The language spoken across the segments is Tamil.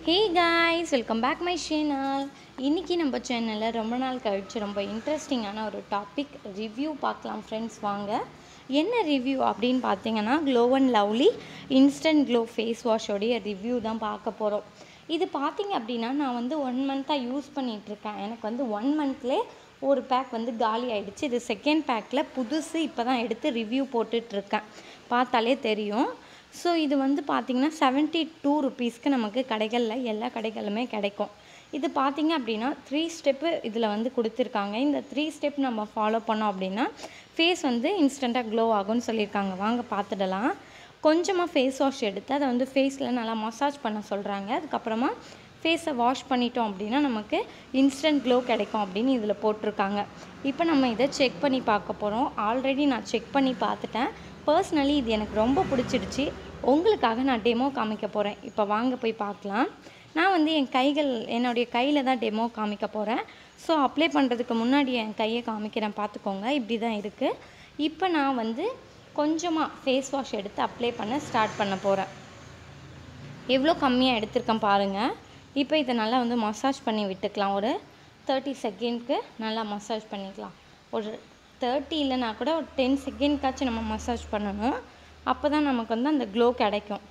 Hey guys, welcome back my channel. இன்னைக்கு நம்ம சேனல்ல ரொம்ப நாள் கழிச்சு ரொம்ப இன்ட்ரஸ்டிங்கான ஒரு டாபிக் ரிவ்யூ பார்க்கலாம் फ्रेंड्स வாங்க. என்ன ரிவ்யூ அப்படினு பாத்தீங்கன்னா Glow and Lovely Instant Glow face wash உடைய ரிவ்யூ தான் பார்க்க போறோம். இது பாத்தீங்க அப்படினா நான் வந்து 1 மந்தா யூஸ் பண்ணிட்டு இருக்கேன். எனக்கு வந்து 1 மந்த்லயே ஒரு பேக் வந்து காலி ஆயிடுச்சு. இது செகண்ட் பேக்ல புதுசு இப்போதான் எடுத்து ரிவ்யூ போட்டுட்டு இருக்கேன். பார்த்தாலே தெரியும். ஸோ இது வந்து பார்த்திங்கன்னா 72 ருபீஸ்க்கு நமக்கு கடைகளில் எல்லா கடைகளுமே கிடைக்கும். இது பார்த்திங்க அப்படின்னா 3 ஸ்டெப்பு இதில் வந்து கொடுத்துருக்காங்க. இந்த 3 ஸ்டெப் நம்ம ஃபாலோ பண்ணோம் அப்படின்னா ஃபேஸ் வந்து இன்ஸ்டண்ட்டாக க்ளோ ஆகும்னு சொல்லியிருக்காங்க. வாங்க பார்த்துடலாம். கொஞ்சமாக ஃபேஸ் வாஷ் எடுத்து அதை வந்து ஃபேஸில் நல்லா மசாஜ் பண்ண சொல்கிறாங்க. அதுக்கப்புறமா ஃபேஸை வாஷ் பண்ணிட்டோம் அப்படின்னா நமக்கு இன்ஸ்டன்ட் க்ளோ கிடைக்கும் அப்படின்னு இதில் போட்டிருக்காங்க. இப்போ நம்ம இதை செக் பண்ணி பார்க்க போகிறோம். ஆல்ரெடி நான் செக் பண்ணி பார்த்துட்டேன். பர்சனலி இது எனக்கு ரொம்ப பிடிச்சிடுச்சு. உங்களுக்காக நான் டெமோ காமிக்க போகிறேன். இப்போ வாங்க போய் பார்க்கலாம். நான் வந்து என்னுடைய கையில் தான் டெமோ காமிக்க போகிறேன். ஸோ அப்ளை பண்ணுறதுக்கு முன்னாடி என் கையை காமிக்கிறேன், பார்த்துக்கோங்க. இப்படி தான் இருக்குது. இப்போ நான் வந்து கொஞ்சமாக ஃபேஸ் வாஷ் எடுத்து அப்ளை பண்ண ஸ்டார்ட் பண்ண போகிறேன். எவ்வளோ கம்மியாக எடுத்திருக்கேன் பாருங்கள். இப்போ இதை நல்லா வந்து மசாஜ் பண்ணி விட்டுக்கலாம். ஒரு 30 செகண்ட்க்கு நல்லா மசாஜ் பண்ணிக்கலாம். ஒரு 30 இல்லைனா கூட ஒரு 10 செகண்ட்காச்சும் நம்ம மசாஜ் பண்ணணும். அப்போ தான் நமக்கு வந்து அந்த க்ளோ கிடைக்கும்.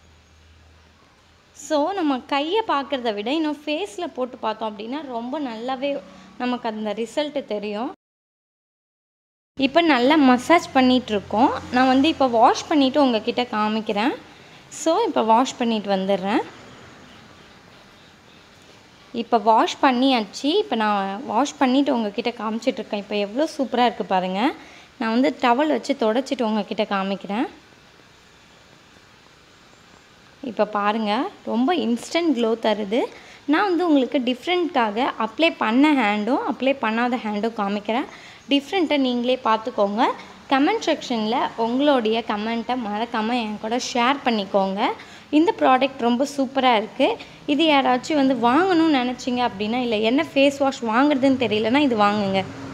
ஸோ நம்ம கையை பார்க்குறத விட இன்னும் ஃபேஸில் போட்டு பார்த்தோம் அப்படின்னா ரொம்ப நல்லாவே நமக்கு அந்த ரிசல்ட்டு தெரியும். இப்போ நல்லா மசாஜ் பண்ணிகிட்ருக்கோம். நான் வந்து இப்போ வாஷ் பண்ணிவிட்டு உங்ககிட்ட காமிக்கிறேன். ஸோ இப்போ வாஷ் பண்ணிட்டு வந்துடுறேன். இப்போ வாஷ் பண்ணியாச்சு. இப்போ நான் வாஷ் பண்ணிவிட்டு உங்ககிட்ட காமிச்சிட்ருக்கேன். இப்போ எவ்வளோ சூப்பராக இருக்குது பாருங்கள். நான் வந்து டவல் வச்சு தொடச்சிட்டு உங்ககிட்ட காமிக்கிறேன். இப்போ பாருங்கள், ரொம்ப இன்ஸ்டன்ட் க்ளோ தருது. நான் வந்து உங்களுக்கு டிஃப்ரெண்ட்டாக அப்ளை பண்ண ஹேண்டும் அப்ளை பண்ணாத ஹேண்டும் காமிக்கிறேன். டிஃப்ரெண்ட்டை நீங்களே பார்த்துக்கோங்க. கமெண்ட் செக்ஷனில் உங்களுடைய கமெண்ட்டை மறக்காமல் என் கூட ஷேர் பண்ணிக்கோங்க. இந்த ப்ராடக்ட் ரொம்ப சூப்பராக இருக்குது. இது யாராச்சும் வந்து வாங்கணும்னு நினச்சிங்க அப்படின்னா, இல்லை என்ன ஃபேஸ் வாஷ் வாங்குறதுன்னு தெரியலனா இது வாங்குங்க.